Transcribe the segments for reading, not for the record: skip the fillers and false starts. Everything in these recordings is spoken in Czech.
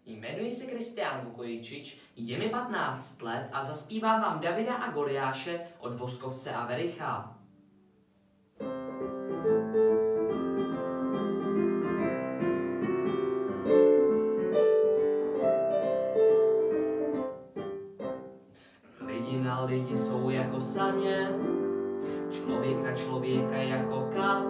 Jmenuji se Kristián Vukojčič, je mi 15 let a zaspívám vám Davida a Goliáše od Voskovce a Vericha. Lidi na lidi jsou jako saně, člověk na člověka jako kat.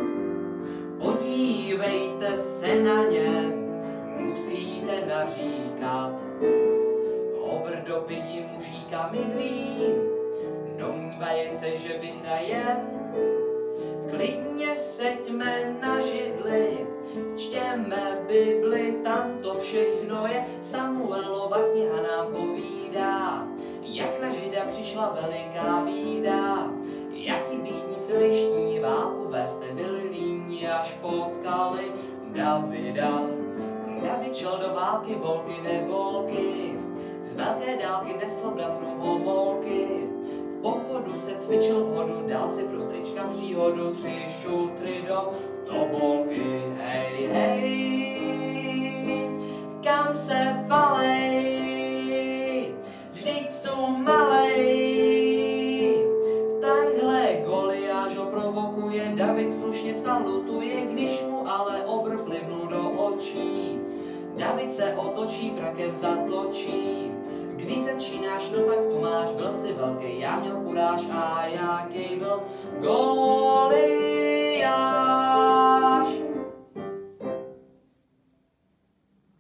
Podívejte se na ně, musíte naříkat. Obr do pidi mužíka mydlí, domnívají se, že vyhraje. Klidně seďme na židli, čtěme Bibli, tam to všechno je. Samuelova kniha nám povídá, jak na Žida přišla veliká bída. Jaký bídní filištní válku vést nebyli líní, až potkali Davida. David šel do války, volky nevolky, z velké dálky nesl bratrům homolky. V pochodu se cvičil vhodu, dal si pro strička příhodu, 3 šutry do tobolky. Hej, hej, kam se valej, vždyť jsou malej. Takhle Goliáš ho provokuje, David slušně salutuje, když mu ale obr plivnul do očí. David se otočí, prakem zatočí. Když začínáš, no tak tu máš, byl si velký, já měl kuráž a jaký byl Goliáš.